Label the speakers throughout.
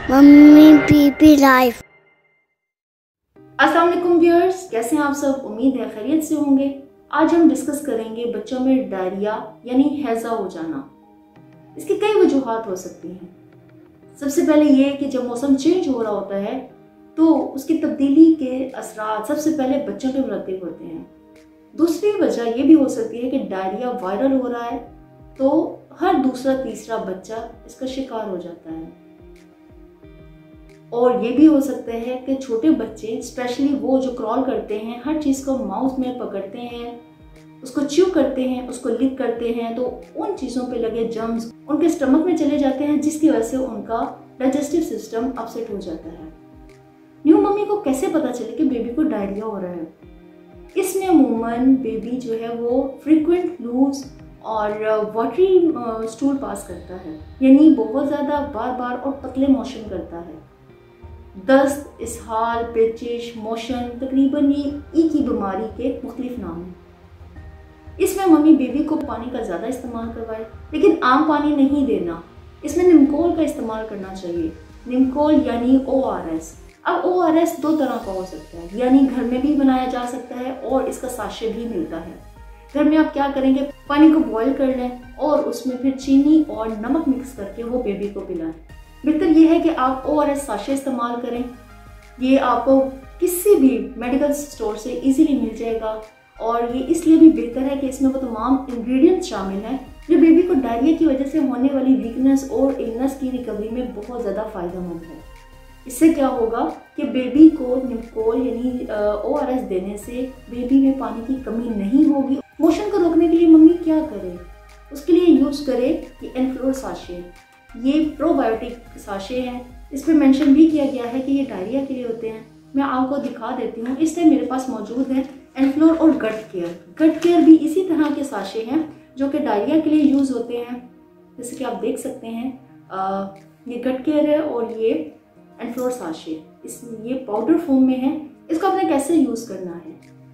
Speaker 1: Mummy PP life.
Speaker 2: अस्सलाम वालेकुम viewers, कैसे हैं आप सब? उम्मीद है खैरियत से होंगे। आज हम डिस्कस करेंगे बच्चों में डायरिया यानी हैजा हो जाना। इसकी कई वजूहात हो सकती हैं। सबसे पहले ये कि जब मौसम चेंज हो रहा होता है तो उसकी तब्दीली के असरात सबसे पहले बच्चों पे मुरतब होते हैं। दूसरी वजह ये भी हो सकती है कि डायरिया वायरल हो रहा है तो हर दूसरा तीसरा बच्चा इसका शिकार हो जाता है। और ये भी हो सकता है कि छोटे बच्चे, स्पेशली वो जो क्रॉल करते हैं, हर चीज़ को माउथ में पकड़ते हैं, उसको च्यू करते हैं, उसको लिक करते हैं, तो उन चीज़ों पे लगे जर्म्स उनके स्टमक में चले जाते हैं, जिसकी वजह से उनका डाइजेस्टिव सिस्टम अपसेट हो जाता है। न्यू मम्मी को कैसे पता चले कि बेबी को डायरिया हो रहा है? इसमें अमूमन बेबी जो है वो फ्रीक्वेंट लूज और वाटरी स्टूल पास करता है, यानी बहुत ज़्यादा बार बार और पतले मोशन करता है। दस्त, इसहाल, पेचिश, मोशन, तकरीबन ये एक ही बीमारी के मुख्तलिफ नाम हैं। इसमें मम्मी बेबी को पानी का ज़्यादा इस्तेमाल करवाए, लेकिन आम पानी नहीं देना। इसमें निमकोल का इस्तेमाल करना चाहिए। निमकोल यानी ORS। अब ORS दो तरह का हो सकता है, यानी घर में भी बनाया जा सकता है और इसका साशे भी मिलता है। घर में आप क्या करेंगे, पानी को बॉईल कर लें और उसमें फिर चीनी और नमक मिक्स करके वो बेबी को पिलाएं। बेहतर ये है कि आप ORS साशे इस्तेमाल करें। ये आपको किसी भी मेडिकल स्टोर से इजीली मिल जाएगा और ये इसलिए भी बेहतर है कि इसमें वो तमाम इंग्रेडिएंट्स शामिल हैं जो बेबी को डायरिया की वजह से होने वाली वीकनेस और इलनेस की रिकवरी में बहुत ज़्यादा फ़ायदेमंद है। इससे क्या होगा कि बेबी को निमकोल यानी ORS देने से बेबी में पानी की कमी नहीं होगी। मोशन को रोकने के लिए मम्मी क्या करे? उसके लिए यूज़ करे ये एनफ्लोर साशे। ये प्रोबायोटिक साशे हैं। इस पर मेंशन भी किया गया है कि ये डायरिया के लिए होते हैं। मैं आपको दिखा देती हूँ। इस टाइम मेरे पास मौजूद है एनफ्लोर और गट केयर। गट केयर भी इसी तरह के साशे हैं जो कि डायरिया के लिए यूज़ होते हैं। जैसे कि आप देख सकते हैं, ये गट केयर है और ये एनफ्लोर साशे ये पाउडर फॉर्म में है। इसको आपने कैसे यूज़ करना है?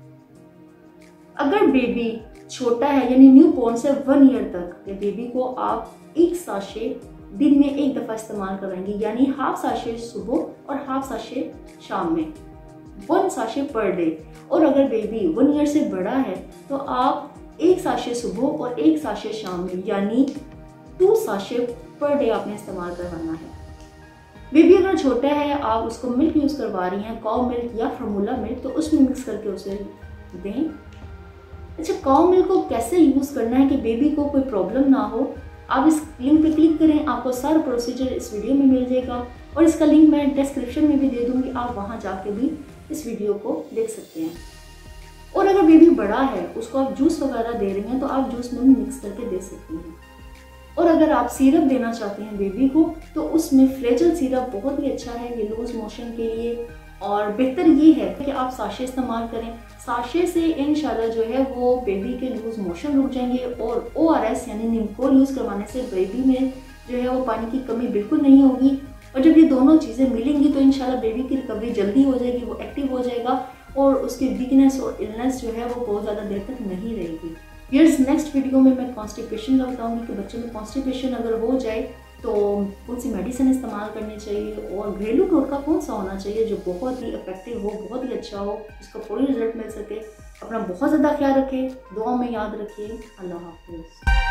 Speaker 2: अगर बेबी छोटा है यानी न्यू बॉर्न से 1 ईयर तक, या बेबी को आप एक साशे दिन में एक दफ़ा इस्तेमाल कराएंगे, यानी हाफ साशे सुबह और हाफ साशे शाम में, 1 साशे पर डे। और अगर बेबी 1 ईयर से बड़ा है तो आप एक साशे सुबह और एक साशे शाम में, यानी 2 साशे पर डे आपने इस्तेमाल करवाना है। बेबी अगर छोटा है, आप उसको मिल्क यूज़ करवा रही हैं, काउ मिल्क या फॉर्मूला मिल्क, तो उसमें मिक्स करके उसे दें। अच्छा, काउ मिल्क को कैसे यूज़ करना है कि बेबी को कोई प्रॉब्लम ना हो? आप इस लिंक पे क्लिक करें, आपको सारा प्रोसीजर इस वीडियो में मिल जाएगा और इसका लिंक मैं डिस्क्रिप्शन में भी दे दूंगी। आप वहां जाके भी इस वीडियो को देख सकते हैं। और अगर बेबी बड़ा है, उसको आप जूस वगैरह दे रही हैं, तो आप जूस में भी मिक्स करके दे सकती हैं। और अगर आप सिरप देना चाहते हैं बेबी को, तो उसमें फ्लेजल सिरप बहुत ही अच्छा है ये लूज मोशन के लिए। और बेहतर ये है कि आप साशे इस्तेमाल करें। साशे से इंशाल्लाह जो है वो बेबी के लूज मोशन रुक जाएंगे और ORS यानी निमकोल यूज़ करवाने से बेबी में जो है वो पानी की कमी बिल्कुल नहीं होगी। और जब ये दोनों चीज़ें मिलेंगी तो इंशाल्लाह बेबी की रिकवरी जल्दी हो जाएगी, वो एक्टिव हो जाएगा और उसकी वीकनेस और इलनेस जो है वो बहुत ज़्यादा देर तक नहीं रहेगी। यार्स, नेक्स्ट वीडियो में मैं कॉन्स्टिपेशन का बताऊँगी कि बच्चों में कॉन्स्टिपेशन अगर हो जाए तो कौन सी मेडिसिन इस्तेमाल करनी चाहिए और घरेलू टोटका कौन सा होना चाहिए जो बहुत ही इफेक्टिव हो, बहुत ही अच्छा हो, जिसका फौरी रिजल्ट मिल सके। अपना बहुत ज़्यादा ख्याल रखें, दुआ में याद रखिए। अल्लाह हाफिज़।